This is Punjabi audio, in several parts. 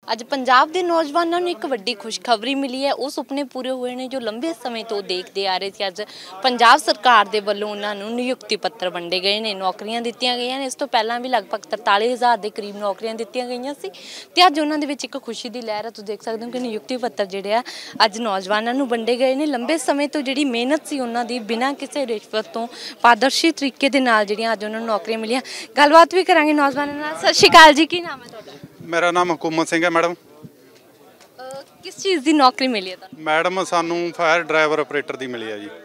ਅੱਜ ਪੰਜਾਬ ਦੇ ਨੌਜਵਾਨਾਂ ਨੂੰ ਇੱਕ ਵੱਡੀ ਖੁਸ਼ਖਬਰੀ ਮਿਲੀ ਹੈ। ਉਹ ਸੁਪਨੇ ਪੂਰੇ ਹੋਏ ਨੇ ਜੋ ਲੰਬੇ ਸਮੇਂ ਤੋਂ ਦੇਖਦੇ ਆ ਰਹੇ ਸੀ। ਅੱਜ ਪੰਜਾਬ ਸਰਕਾਰ ਦੇ ਵੱਲੋਂ ਉਹਨਾਂ ਨੂੰ ਨਿਯੁਕਤੀ ਪੱਤਰ ਵੰਡੇ ਗਏ ਨੇ, ਨੌਕਰੀਆਂ ਦਿੱਤੀਆਂ ਗਈਆਂ ਨੇ। ਇਸ ਤੋਂ ਪਹਿਲਾਂ ਵੀ ਲਗਭਗ 43,000 ਦੇ ਕਰੀਬ ਨੌਕਰੀਆਂ ਦਿੱਤੀਆਂ ਗਈਆਂ ਸੀ ਤੇ ਅੱਜ ਉਹਨਾਂ ਦੇ ਵਿੱਚ ਇੱਕ ਖੁਸ਼ੀ ਦੀ ਲਹਿਰ ਹੈ। ਤੁਸੀਂ ਦੇਖ ਸਕਦੇ ਹੋ ਕਿ ਨਿਯੁਕਤੀ ਪੱਤਰ ਜਿਹੜੇ ਆ ਅੱਜ ਨੌਜਵਾਨਾਂ ਨੂੰ ਵੰਡੇ ਗਏ ਨੇ। ਲੰਬੇ ਸਮੇਂ ਤੋਂ ਜਿਹੜੀ ਮਿਹਨਤ ਸੀ ਉਹਨਾਂ ਦੀ, ਬਿਨਾਂ ਕਿਸੇ ਰਿਸ਼ਵਤ ਤੋਂ ਪਾਰਦਰਸ਼ੀ ਤਰੀਕੇ ਦੇ ਨਾਲ ਜਿਹੜੀਆਂ ਅੱਜ ਉਹਨਾਂ ਨੂੰ ਨੌਕਰੀਆਂ ਮਿਲੀਆਂ। ਗੱਲਬਾਤ ਵੀ ਕਰਾਂਗੇ ਨੌਜਵਾਨਾਂ ਨਾਲ। ਸਤਿ ਸ਼੍ਰੀ ਅਕਾਲ ਜੀ, ਕੀ ਨਾਮ ਹੈ ਤੁਹਾਡਾ? मेरा नाम हुकूमत सिंह है मैडम। किस चीज़ की नौकरी मिली है? मैडम सानू फायर ड्राइवर ऑपरेटर की मिली है जी।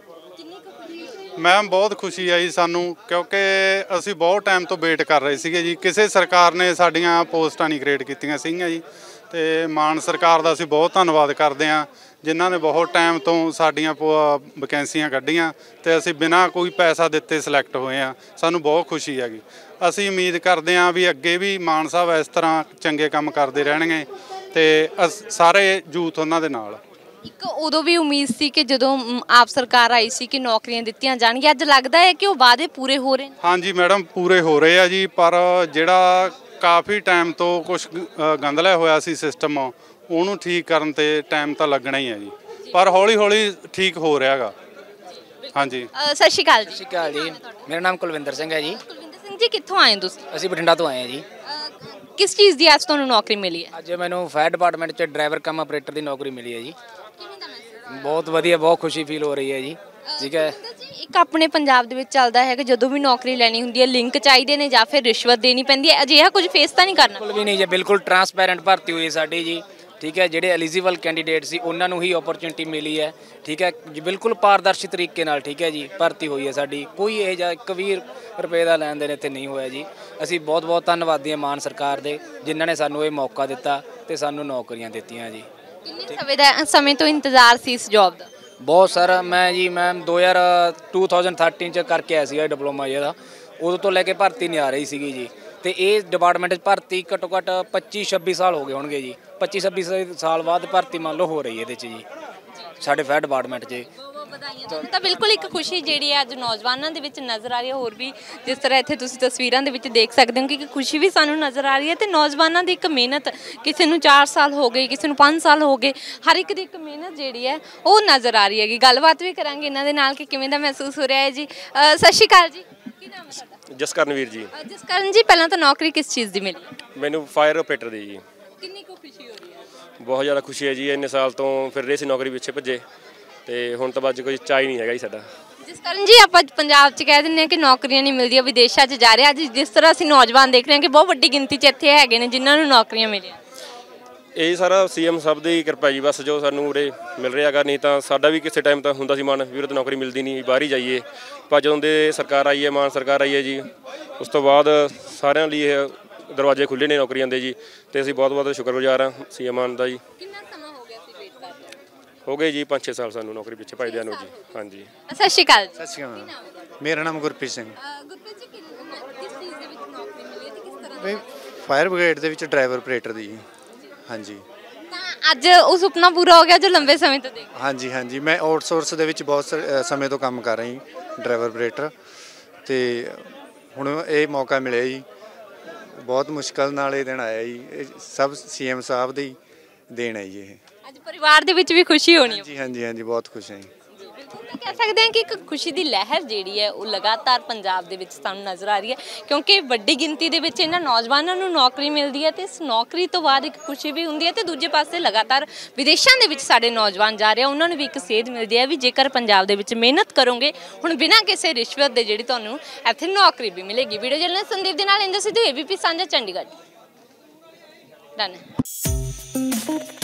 मैम बहुत खुशी है जी सानू, क्योंकि असी बहुत टाइम तो वेट कर रहे थे जी। किसी सरकार ने साड़ियाँ पोस्टां नहीं क्रिएट कीतियां सीगियां जी। तो मान सरकार का असी बहुत धन्नवाद करते हैं जिन्हों ने बहुत टाइम तो साड़ियाँ वैकेंसियाँ कढ़ियाँ तो असी बिना कोई पैसा दिते सिलैक्ट होए हैं। सानू बहुत खुशी हैगी। ਅਸੀਂ ਉਮੀਦ ਕਰਦੇ ਹਾਂ ਵੀ ਅੱਗੇ ਵੀ ਮਾਨ ਸਾਹਿਬ ਇਸ ਤਰ੍ਹਾਂ ਚੰਗੇ ਕੰਮ ਕਰਦੇ ਰਹਿਣਗੇ ਤੇ ਸਾਰੇ ਯੂਥ ਉਹਨਾਂ ਦੇ ਨਾਲ। ਇੱਕ ਉਦੋਂ ਵੀ ਉਮੀਦ ਸੀ ਕਿ ਜਦੋਂ ਆਪ ਸਰਕਾਰ ਆਈ ਸੀ ਕਿ ਨੌਕਰੀਆਂ ਦਿੱਤੀਆਂ ਜਾਣਗੀਆਂ। ਅੱਜ ਲੱਗਦਾ ਹੈ ਕਿ ਉਹ ਵਾਅਦੇ ਪੂਰੇ ਹੋ ਰਹੇ ਨੇ? ਹਾਂਜੀ ਮੈਡਮ, ਪੂਰੇ ਹੋ ਰਹੇ ਆ ਜੀ। ਪਰ ਜਿਹੜਾ ਕਾਫੀ ਟਾਈਮ ਤੋਂ ਕੁਛ ਗੰਦਲਾ ਹੋਇਆ ਸੀ ਸਿਸਟਮ, ਉਹਨੂੰ ਠੀਕ ਕਰਨ ਤੇ ਟਾਈਮ ਤਾਂ ਲੱਗਣਾ ਹੀ ਹੈ ਜੀ। ਪਰ ਹੌਲੀ ਹੌਲੀ ਠੀਕ ਹੋ ਰਿਹਾ ਹੈਗਾ। ਹਾਂਜੀ, ਸਤਿ ਸ਼੍ਰੀ ਅਕਾਲ ਜੀ। ਸਤਿ ਸ਼੍ਰੀ ਅਕਾਲ ਜੀ। ਮੇਰਾ ਨਾਮ ਕੁਲਵਿੰਦਰ ਸਿੰਘ ਹੈ ਜੀ। ਸਿੰਘ ਜੀ, ਕਿੱਥੋਂ ਆਏ ਤੁਸੀਂ? ਅਸੀਂ ਬਠਿੰਡਾ ਤੋਂ ਆਏ ਹਾਂ ਜੀ। ਕਿਸ ਚੀਜ਼ ਦੀ ਅੱਜ ਤੁਹਾਨੂੰ ਨੌਕਰੀ ਮਿਲੀ ਹੈ? ਅੱਜ ਮੈਨੂੰ ਫਾਇਰ ਡਿਪਾਰਟਮੈਂਟ 'ਚ ਡਰਾਈਵਰ ਕਮ ਆਪਰੇਟਰ ਦੀ ਨੌਕਰੀ ਮਿਲੀ ਹੈ ਜੀ। ਕਿਵੇਂ ਦਾ ਮਹਿਸੂਸ? ਬਹੁਤ ਵਧੀਆ, ਬਹੁਤ ਖੁਸ਼ੀ ਫੀਲ ਹੋ ਰਹੀ ਹੈ ਜੀ। ਠੀਕ ਹੈ। ਇੱਕ ਆਪਣੇ ਪੰਜਾਬ ਦੇ ਵਿੱਚ ਚੱਲਦਾ ਹੈ ਕਿ ਜਦੋਂ ਵੀ ਨੌਕਰੀ ਲੈਣੀ ਹੁੰਦੀ ਹੈ ਲਿੰਕ ਚਾਹੀਦੇ ਨੇ ਜਾਂ ਫਿਰ ਰਿਸ਼ਵਤ ਦੇਣੀ ਪੈਂਦੀ ਹੈ। ਅਜਿਹਾ ਕੁਝ ਫੇਸ ਤਾਂ ਨਹੀਂ ਕਰਨਾ? ਬਿਲਕੁਲ ਵੀ ਨਹੀਂ ਜੀ, ਬਿਲਕੁਲ ਟਰਾਂਸਪੇਰੈਂਟ ਭਰਤੀ ਹੋਈ ਸਾਡੀ ਜੀ। ਠੀਕ ਹੈ। ਜਿਹੜੇ ਐਲੀਜੀਬਲ ਕੈਂਡੀਡੇਟ ਸੀ ਉਹਨਾਂ ਨੂੰ ਹੀ ਓਪਰਚੁਨਿਟੀ ਮਿਲੀ ਹੈ। ਠੀਕ ਹੈ ਜੀ, ਬਿਲਕੁਲ ਪਾਰਦਰਸ਼ੀ ਤਰੀਕੇ ਨਾਲ। ਠੀਕ ਹੈ ਜੀ, ਭਰਤੀ ਹੋਈ ਹੈ ਸਾਡੀ। ਕੋਈ ਇਹ ਜਿਹਾ 1 ਰੁਪਏ ਦਾ ਲੈਣ ਦੇਣ ਇੱਥੇ ਨਹੀਂ ਹੋਇਆ ਜੀ। ਅਸੀਂ ਬਹੁਤ ਬਹੁਤ ਧੰਨਵਾਦੀ ਹਾਂ ਮਾਨ ਸਰਕਾਰ ਦੇ, ਜਿਨ੍ਹਾਂ ਨੇ ਸਾਨੂੰ ਇਹ ਮੌਕਾ ਦਿੱਤਾ ਤੇ ਸਾਨੂੰ ਨੌਕਰੀਆਂ ਦਿੱਤੀਆਂ ਜੀ। ਕਿੰਨੇ ਸਮੇਂ ਤੋਂ ਇੰਤਜ਼ਾਰ ਸੀ ਇਸ ਜੌਬ ਦਾ? ਬਹੁਤ ਸਾਰਾ। ਮੈਮ 2013 'ਚ ਕਰਕੇ ਆਇਆ ਸੀਗਾ ਡਿਪਲੋਮਾ ਇਹਦਾ। ਉਦੋਂ ਤੋਂ ਲੈ ਕੇ ਭਰਤੀ ਨਹੀਂ ਆ ਰਹੀ ਸੀਗੀ ਜੀ। ਤੇ ਇਹ ਡਿਪਾਰਟਮੈਂਟ 'ਚ ਭਰਤੀ ਘੱਟੋ ਘੱਟ 25-26 ਸਾਲ ਹੋ ਗਏ ਹੋਣਗੇ ਜੀ। 25-26 ਸਾਲ ਬਾਅਦ ਭਰਤੀ ਮੰਨ ਲਓ ਹੋ ਰਹੀ ਇਹਦੇ 'ਚ ਜੀ ਸਾਡੇ ਫਾਇਰ ਡਿਪਾਰਟਮੈਂਟ 'ਚ। ਤਾਂ ਬਿਲਕੁਲ ਇੱਕ ਖੁਸ਼ੀ ਜਿਹੜੀ ਹੈ ਅੱਜ ਨੌਜਵਾਨਾਂ ਦੇ ਵਿੱਚ ਨਜ਼ਰ ਆ ਰਹੀ ਹੈ। ਹੋਰ ਵੀ ਜਿਸ ਤਰ੍ਹਾਂ ਇੱਥੇ ਤੁਸੀਂ ਤਸਵੀਰਾਂ ਦੇ ਵਿੱਚ ਦੇਖ ਸਕਦੇ ਹੋ ਕਿ ਖੁਸ਼ੀ ਵੀ ਸਾਨੂੰ ਨਜ਼ਰ ਆ ਰਹੀ ਹੈ ਤੇ ਨੌਜਵਾਨਾਂ ਦੀ ਇੱਕ ਮਿਹਨਤ, ਕਿਸੇ ਨੂੰ 4 ਸਾਲ ਹੋ ਗਏ, ਕਿਸੇ ਨੂੰ 5 ਸਾਲ ਹੋ ਗਏ, ਹਰ ਇੱਕ ਦੀ ਇੱਕ ਮਿਹਨਤ ਜਿਹੜੀ ਹੈ ਉਹ ਨਜ਼ਰ ਆ ਰਹੀ ਹੈਗੀ। ਗੱਲਬਾਤ ਵੀ ਕਰਾਂਗੇ ਇਹਨਾਂ ਦੇ ਨਾਲ ਕਿ ਕਿਵੇਂ ਦਾ ਮਹਿਸੂਸ ਹੋ ਰਿਹਾ ਹੈ ਜੀ। ਸਤਿ ਸ਼੍ਰੀ ਅਕਾਲ ਜੀ, ਕੀ ਨਾਮ ਹੈ ਤੁਹਾਡਾ? ਜਸਕਰਨਵੀਰ ਜੀ। ਜਸਕਰਨ ਜੀ, ਪਹਿਲਾਂ ਤਾਂ ਨੌਕਰੀ ਕਿਸ ਚੀਜ਼ ਦੀ ਮਿਲੀ? ਮੈਨੂੰ ਫਾਇਰ ਆਪਰੇਟਰ ਦੀ ਜੀ। ਕਿੰਨੀ ਕੁ ਖੁਸ਼ੀ ਹੋ ਰਹੀ ਹੈ? ਬਹੁਤ ਜ਼ਿਆਦਾ ਖੁਸ਼ੀ ਹੈ ਜੀ। ਇੰਨੇ ਸਾਲ ਤੋਂ ਫਿਰ ਰਹੇ ਸੀ ਨੌਕਰੀ ਪਿੱਛੇ ਭੱਜੇ ਤੇ ਹੁਣ ਤਾਂ ਬਾਅਦ ਕੋਈ ਚਾਅ ਹੀ ਨਹੀਂ ਹੈਗਾ ਜੀ ਸਾਡਾ। ਜਸਕਰਨ ਜੀ, ਆਪਾਂ ਪੰਜਾਬ 'ਚ ਕਹਿ ਦਿੰਦੇ ਹਾਂ ਕਿ ਨੌਕਰੀਆਂ ਨਹੀਂ ਮਿਲਦੀਆਂ, ਵਿਦੇਸ਼ਾਂ 'ਚ ਜਾ ਰਹੇ। ਅੱਜ ਜਿਸ ਤਰ੍ਹਾਂ ਅਸੀਂ ਨੌਜਵਾਨ ਦੇਖ ਰਹੇ ਹਾਂ ਕਿ ਬਹੁਤ ਵੱਡੀ ਗਿਣਤੀ 'ਚ ਇੱਥੇ ਹੈਗੇ ਨੇ ਜਿਨ੍ਹਾਂ ਨੂੰ ਨੌਕਰੀਆਂ ਮਿਲੀਆਂ। ਇਹ ਸਾਰਾ ਸੀਐਮ ਸਾਹਿਬ ਦੀ ਕਿਰਪਾ ਜੀ, ਬਸ ਜੋ ਸਾਨੂੰ ਉਰੇ ਮਿਲ ਰਿਹਾ ਹੈਗਾ। ਨਹੀਂ ਤਾਂ ਸਾਡਾ ਵੀ ਕਿਸੇ ਟਾਈਮ ਤਾਂ ਹੁੰਦਾ ਸੀ ਮਨ ਵੀ ਉਰੇ ਤਾਂ ਨੌਕਰੀ ਮਿਲਦੀ ਨਹੀਂ, ਬਾਹਰ ਹੀ ਜਾਈਏ। ਪਰ ਜਦੋਂ ਦੇ ਸਰਕਾਰ ਆਈ ਹੈ, ਮਾਨ ਸਰਕਾਰ ਆਈ ਹੈ ਜੀ, ਉਸ ਤੋਂ ਬਾਅਦ ਸਾਰਿਆਂ ਲਈ ਇਹ ਦਰਵਾਜ਼ੇ ਖੁੱਲ੍ਹੇ ਨੇ ਨੌਕਰੀਆਂ ਦੇ ਜੀ। ਤੇ ਅਸੀਂ ਬਹੁਤ ਬਹੁਤ ਸ਼ੁਕਰਗੁਜ਼ਾਰ ਹਾਂ ਸੀਐਮ ਮਾਨ ਦਾ ਜੀ। ਕਿੰਨਾ ਸਮਾਂ ਹੋ ਗਿਆ ਸੀ ਵੇਟ ਕਰਦੇ? ਹੋ ਗਏ ਜੀ 5-6 ਸਾਲ ਸਾਨੂੰ ਨੌਕਰੀ ਪਿੱਛੇ ਭੱਜਦਿਆਂ ਨੂੰ ਜੀ। ਹਾਂਜੀ, ਸਤਿ ਸ਼੍ਰੀ ਅਕਾਲ। ਸਤਿ ਸ਼੍ਰੀ ਅਕਾਲ। ਮੇਰਾ ਨਾਮ ਗੁਰਪ੍ਰੀਤ ਸਿੰਘ। ਗੁਰਪ੍ਰੀਤ ਜੀ, ਕਿਸ ਚੀਜ਼ ਦੇ ਵਿੱਚ ਨੌਕਰੀ ਮਿਲੀ ਹੈ ਤੇ ਕਿਸ ਤਰ੍ਹਾਂ? ਫਾਇਰ ਬ੍ਰਿਗੇਡ ਦੇ ਵਿੱਚ ਡਰਾਈਵਰ ਆਪਰੇਟਰ ਦੀ। ਹਾਂਜੀ। ਤਾਂ ਅੱਜ ਉਹ ਸੁਪਨਾ ਪੂਰਾ ਹੋ ਗਿਆ ਜੋ ਲੰਬੇ ਸਮੇਂ ਤੋਂ ਦੇਖ? ਹਾਂਜੀ, ਮੈਂ ਆਊਟਸੋਰਸ ਦੇ ਵਿੱਚ ਬਹੁਤ ਸਮੇਂ ਤੋਂ ਕੰਮ ਕਰ ਰਹੀ ਡਰਾਈਵਰ ਆਪਰੇਟਰ ਤੇ ਹੁਣ ਇਹ ਮੌਕਾ ਮਿਲਿਆ ਜੀ। ਬਹੁਤ ਮੁਸ਼ਕਲ ਨਾਲ ਇਹ ਦਿਨ ਆਇਆ ਜੀ। ਇਹ ਸਭ ਸੀਐਮ ਸਾਹਿਬ ਦੀ ਦੇਣ ਹੈ ਜੀ। ਇਹ ਅੱਜ ਪਰਿਵਾਰ ਦੇ ਵਿੱਚ ਵੀ ਖੁਸ਼ੀ ਹੋਣੀ ਹੈ? ਹਾਂਜੀ, ਬਹੁਤ ਖੁਸ਼ ਹਾਂ ਜੀ। ਤਾਂ ਕਹਿ ਸਕਦੇ ਹਾਂ ਕਿ ਇੱਕ ਖੁਸ਼ੀ ਦੀ ਲਹਿਰ ਜਿਹੜੀ ਹੈ ਉਹ ਲਗਾਤਾਰ ਪੰਜਾਬ ਦੇ ਵਿੱਚ ਸਾਨੂੰ ਨਜ਼ਰ ਆ ਰਹੀ ਹੈ, ਕਿਉਂਕਿ ਵੱਡੀ ਗਿਣਤੀ ਦੇ ਵਿੱਚ ਇਹਨਾਂ ਨੌਜਵਾਨਾਂ ਨੂੰ ਨੌਕਰੀ ਮਿਲਦੀ ਹੈ ਤੇ ਇਸ ਨੌਕਰੀ ਤੋਂ ਬਾਅਦ ਇੱਕ ਖੁਸ਼ੀ ਵੀ ਹੁੰਦੀ ਹੈ। ਤੇ ਦੂਜੇ ਪਾਸੇ ਲਗਾਤਾਰ ਵਿਦੇਸ਼ਾਂ ਦੇ ਵਿੱਚ ਸਾਡੇ ਨੌਜਵਾਨ ਜਾ ਰਹੇ ਆ, ਉਹਨਾਂ ਨੂੰ ਵੀ ਇੱਕ ਸੇਧ ਮਿਲਦੀ ਹੈ ਵੀ ਜੇਕਰ ਪੰਜਾਬ ਦੇ ਵਿੱਚ ਮਿਹਨਤ ਕਰੋਗੇ ਹੁਣ ਬਿਨਾਂ ਕਿਸੇ ਰਿਸ਼ਵਤ ਦੇ ਜਿਹੜੀ ਤੁਹਾਨੂੰ ਇੱਥੇ ਨੌਕਰੀ ਵੀ ਮਿਲੇਗੀ। ਵੀਡੀਓ ਜਰਨਲਿਸਟ ਸੰਦੀਪ ਦੇ ਨਾਲ ਇੰਦਰ ਸਿੱਧੂ, ABP ਸਾਂਝਾ, ਚੰਡੀਗੜ੍ਹ। ਡਨ।